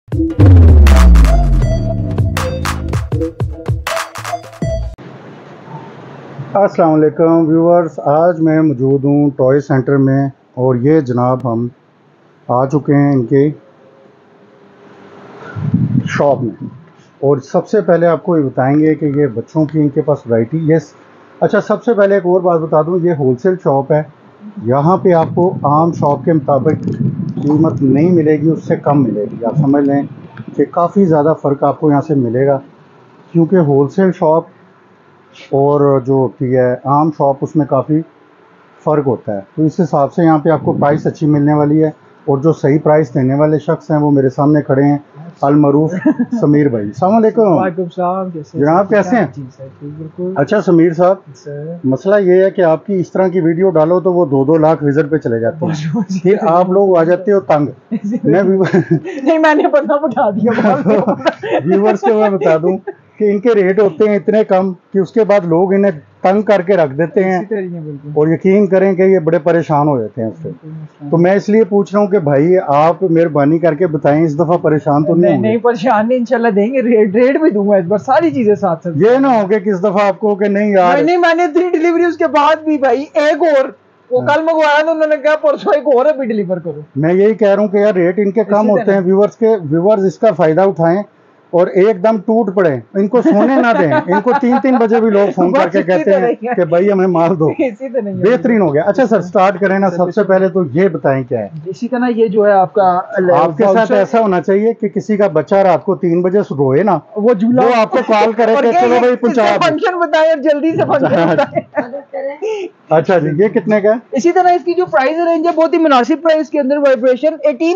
अस्सलाम वालेकुम व्यूअर्स, आज मैं मौजूद हूँ टॉय सेंटर में और ये जनाब हम आ चुके हैं इनके शॉप में। और सबसे पहले आपको ये बताएंगे कि ये बच्चों की इनके पास वैरायटी अच्छा, सबसे पहले एक और बात बता दूँ, ये होलसेल शॉप है। यहाँ पे आपको आम शॉप के मुताबिक कीमत नहीं मिलेगी, उससे कम मिलेगी। आप समझ लें कि काफ़ी ज़्यादा फ़र्क आपको यहाँ से मिलेगा, क्योंकि होलसेल शॉप और जो होती है आम शॉप, उसमें काफ़ी फ़र्क होता है। तो इस हिसाब से यहाँ पे आपको प्राइस अच्छी मिलने वाली है। और जो सही प्राइस देने वाले शख्स हैं वो मेरे सामने खड़े हैं, अलमरूफ समीर भाई। अस्सलाम वालेकुम जनाब, कैसे हैं? अच्छा समीर साहब, मसला ये है कि आपकी इस तरह की वीडियो डालो तो वो 2-2 लाख विजिट पे चले जाते हैं, फिर आप लोग आ जाते हो तंग। मैं नहीं, मैंने पता बता दिया व्यूवर्स को मैं बता दूं कि इनके रेट होते हैं इतने कम कि उसके बाद लोग इन्हें तंग करके रख देते हैं, और यकीन करें कि ये बड़े परेशान हो जाते हैं उससे। तो मैं इसलिए पूछ रहा हूँ कि भाई आप मेहरबानी करके बताएं, इस दफा परेशान तो नहीं होंगे? नहीं, परेशान नहीं, इंशाल्लाह देंगे। रेट भी दूंगा इस बार, सारी चीजें साथ साथ। ये ना हो कि किस दफा आपको कि नहीं यार। नहीं, मैंने 3 डिलीवरी उसके बाद भी भाई एक और वो कल मंगवाया तो उन्होंने कहा परसों एक और अभी डिलीवर करो। मैं यही कह रहा हूँ कि यार रेट इनके कम होते हैं। व्यूवर्स इसका फायदा उठाएं और एकदम टूट पड़े, इनको सोने ना दें। इनको 3-3 बजे भी लोग फोन करके कहते हैं कि भाई हमें माल दो। बेहतरीन हो गया। अच्छा सर, स्टार्ट करें ना। सबसे पहले तो ये बताएं क्या है इसी का ना, ये जो है आपके साथ ऐसा होना चाहिए कि किसी का बच्चा रात को 3 बजे रोए ना, वो झूला वो आपको कॉल करे कि चलो भाई पहुंचा फंक्शन बताएं, जल्दी से फंक्शन बताएं। अच्छा जी, ये कितने का है? इसी तरह इसकी जो प्राइस रेंज है बहुत ही मुनासिब प्राइस के अंदर, वाइब्रेशन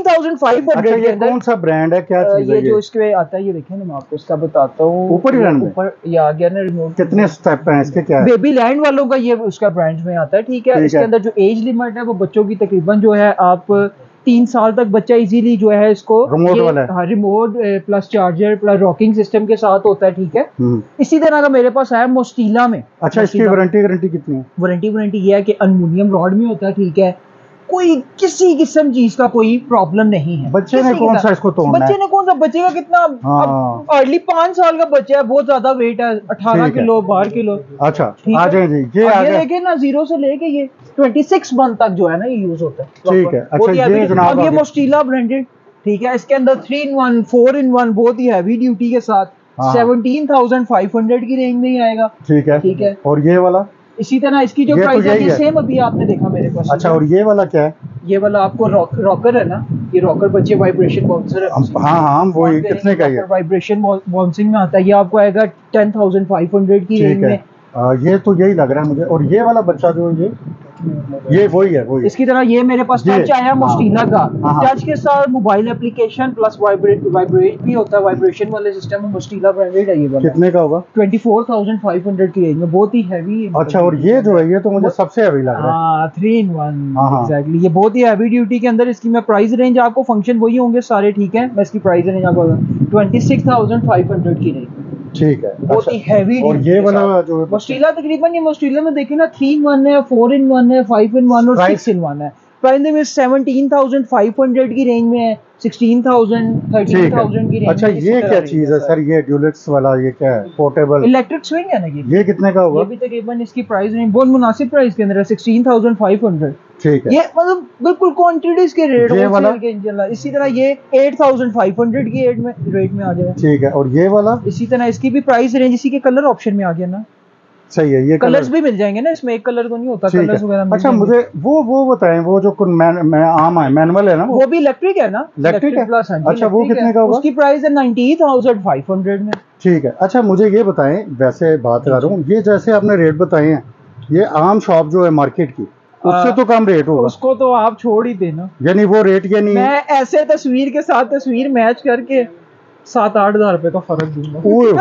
18,500 के अंदर। कौन सा ब्रांड है, क्या चीज है ये जो इसके आता है, ये देखें ना, मैं आपको इसका बताता हूँ। ऊपर ही ऊपर ये आ गया ना रिमोट। कितने स्टेप हैं इसके, क्या है? बेबी लैंड वालों का ये उसका ब्रांड में आता है, ठीक है। इसके अंदर जो एज लिमिट है वो बच्चों की तकरीबन जो है आप 3 साल तक बच्चा इजीली जो है इसको रिमोट वाला है। हाँ, remote plus charger plus rocking system के साथ होता है, ठीक है। इसी तरह का मेरे पास है मोस्टीला में। अच्छा, इसकी वारंटी कितनी है? वारंटी ये है कि एल्युमिनियम रॉड में होता है, ठीक है। कोई किसी किस्म चीज का कोई प्रॉब्लम नहीं है। बच्चे ने कौन सा इसको तोड़ना है? बच्चे ने कौन सा, बच्चे का कितना अर्ली 5 साल का बच्चा है, बहुत ज्यादा वेट है, 18 किलो 12 किलो। अच्छा, आ जाए जी। ये देखे ना, 0 से लेके ये 26 मंथ तक जो है ना ये यूज होता है, ठीक है। अच्छा, ये जनाब ये मोस्टीला ब्रांडेड, ठीक है। इसके अंदर 3-in-1 4-in-1 बहुत ही हैवी ड्यूटी के साथ 17,500 की रेंज में ही आएगा, ठीक है। और ये वाला इसी तरह इसकी जो प्राइस है सेम अभी आपने देखा मेरे पास। अच्छा, और ये वाला क्या है? ये वाला आपको रॉकर है ना, ये रॉकर बच्चे वाइब्रेशन बाउंसर है। हाँ, वो कितने का है? वाइब्रेशन बाउंसिंग में आता है, ये आपको आएगा 10,500 की रेंज में। ये तो यही लग रहा है मुझे। और ये वाला बच्चा जो ये वही है। इसकी तरह ये मेरे पास टच आया मोस्टीला का। टच के साथ मोबाइल एप्लीकेशन प्लस वाइब्रेट भी होता है, वाइब्रेशन वाले सिस्टम में मोस्टीला ब्रांडेड है। ये वाला कितने का होगा? 24,500 की रेंज में, बहुत ही हैवी। अच्छा, और ये जो है ये तो मुझे सबसे हैवी लग रहा है। 3-in-1 एग्जैक्टली, ये बहुत ही हैवी ड्यूटी के अंदर। इसकी मैं प्राइस रेंज आपको, फंक्शन वही होंगे सारे, ठीक है। मैं इसकी प्राइस रेंज आपको 26,500 की रेंज, ठीक है। बहुत ही हैवी। और ये वाला जो है मोस्टीला, तकरीबन ये मोस्टीला में देखें ना 3-in-1 है, 4-in-1 है, 5-in-1 और 6-in-1 है। प्राइस में 17,500 की रेंज में है, 16,000 13,000 की रेंज। अच्छा, ये क्या चीज है सर? ये ड्यूलेक्स वाला ये क्या है? पोर्टेबल इलेक्ट्रिक स्विंग है ना ये कितने का होगा? ये भी तकरीबन इसकी प्राइस रेंज बहुत मुनासिब प्राइस के अंदर है, 16,500, ठीक है। ये मतलब बिल्कुल क्वांटिटीज के रेट वाला इसी तरह ये 8,500 की रेट में आ जाएगा, ठीक है। और ये वाला इसी तरह इसकी भी प्राइस रेंज इसी के कलर ऑप्शन में आ गया ना, सही है। ये कलर्स भी मिल जाएंगे ना इसमें, एक कलर तो नहीं होता, कलर्स वगैरह। अच्छा, मुझे वो बताएं, वो जो आम है मैनुअल है ना, वो भी इलेक्ट्रिक है ना, इलेक्ट्रिक प्लस। अच्छा, वो कितने का होगा? उसकी प्राइस है 98,500 में, ठीक है। अच्छा, मुझे ये बताएं, वैसे बात कर रहा हूँ, ये जैसे आपने रेट बताए हैं, ये आम शॉप जो है मार्केट की, उससे तो कम रेट होगा। उसको तो आप छोड़ ही देना, यानी वो रेट या नहीं? मैं ऐसे तस्वीर के साथ तस्वीर मैच करके 7-8 हज़ार रुपए का फर्क दूंगा।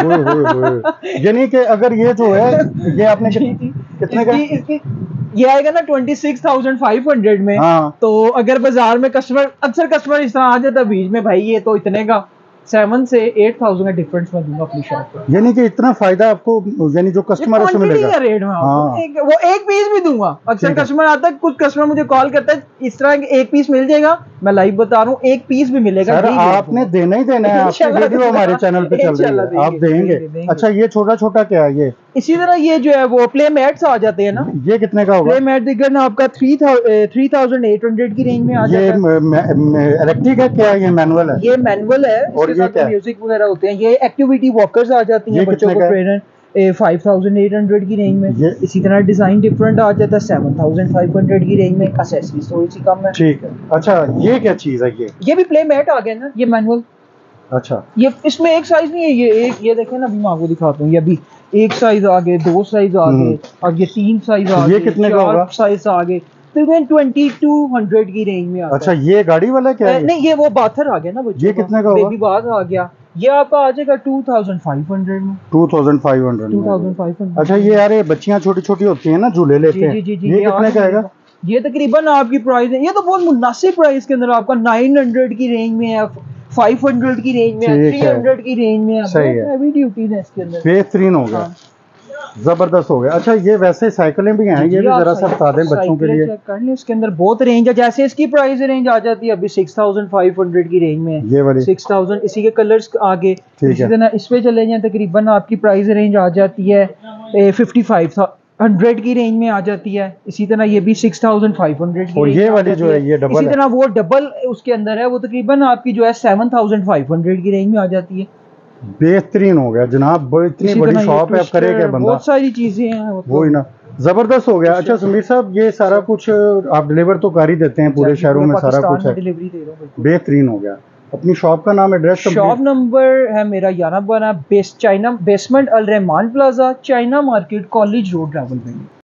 यानी कि अगर ये जो है ये आपने कितने का इसकी ये आएगा ना 26,500 में। तो अगर बाजार में अक्सर कस्टमर इस तरह आ जाता बीच में, भाई ये तो इतने का, 7 से 8,000 का डिफरेंस मैं दूंगा अपनी शॉप पर। यानी कि इतना फायदा आपको, यानी जो कस्टमर से मिलेगा रेट में हाँ। वो एक पीस भी दूंगा। अक्सर कस्टमर आता है, कुछ कस्टमर मुझे कॉल करता है इस तरह के एक पीस मिल जाएगा, मैं लाइव बता रहा हूँ एक पीस भी मिलेगा। सर आपने देना ही देना है, आपकी वीडियो हमारे चैनल पे चल रही है, आप देंगे। अच्छा ये छोटा छोटा क्या है ये? इसी तरह ये जो है वो प्ले मैट्स आ जाते हैं ना, ये कितने का होगा? प्ले मैट दिखकर ना आपका 3,800 की रेंज में आ जाता है। ये इलेक्ट्रिक है क्या, ये मैनुअल है? ये मैनुअल है और ये क्या म्यूजिक वगैरह होते हैं। ये एक्टिविटी वॉकर्स आ जाती हैं बच्चों को ट्रेनर 5,800 की रेंज में। इसी तरह डिजाइन डिफरेंट आ जाता है 7,500 की रेंज में। एक्सेसरीज थोड़ी सी कम है। ठीक है। अच्छा ये क्या चीज है? ये भी प्ले मैट आ गया ना, ये मैनुअल। अच्छा ये इसमें एक साइज नहीं है, ये एक, ये देखें ना, अभी मैं आपको दिखाता हूँ। ये अभी एक साइज आ गए, 2 साइज आ गए और ये 3 साइज आ गए, ये कितने का होगा? 4 साइज आ गए, तकरीबन 2200 की रेंज में आता है। अच्छा ये गाड़ी वाला क्या है? नहीं ये वो बाथर आ गया ना बच्चों। ये कितने का होगा? बेबी बाथ आ गया, ये आपका आ जाएगा 2500 में। 2500। अच्छा ये यार ये बच्चियां छोटी छोटी होती हैं ना, झूले लेते हैं, ये कितने का आएगा? ये तकरीबन आपकी प्राइस है, ये तो बहुत मुनासिब प्राइस के अंदर आपका 900 की रेंज में है, 500 की रेंज में है, 300 की रेंज में है। सही है, हैवी ड्यूटी है इसके अंदर, बेहतरीन हो गया। जबरदस्त हो गया। अच्छा ये वैसे साइकिलें भी हैं, ये भी जरा सा बता दें बच्चों के लिए। चेक कर लें, इसके अंदर बहुत रेंज है। जैसे इसकी प्राइस रेंज आ जाती है अभी 6,500 की रेंज में, ये वाली 6,000। इसी के कलर्स आगे इसी तरह इस पे चले जाएं, तकरीबन आपकी प्राइस रेंज आ जाती है 5500 की रेंज में आ जाती है। इसी तरह ये भी 6,500 की। और ये वाली जो है ये डबल, इसी तरह वो डबल उसके अंदर है, वो तकरीबन आपकी जो है 7,500 की रेंज में आ जाती है। बेहतरीन हो गया जनाब, इतनी बड़ी शॉप है, अब करे क्या बंदा, बहुत सारी चीजें हैं वही ना, जबरदस्त हो गया। अच्छा समीर साहब ये सारा कुछ आप डिलीवर तो कर ही देते हैं पूरे शहरों में, सारा कुछ है, बेहतरीन हो गया। अपनी शॉप का नाम, एड्रेस? शॉप नंबर है मेरा 11 basement Al Rahman plaza, China market, college road, Rawalpindi.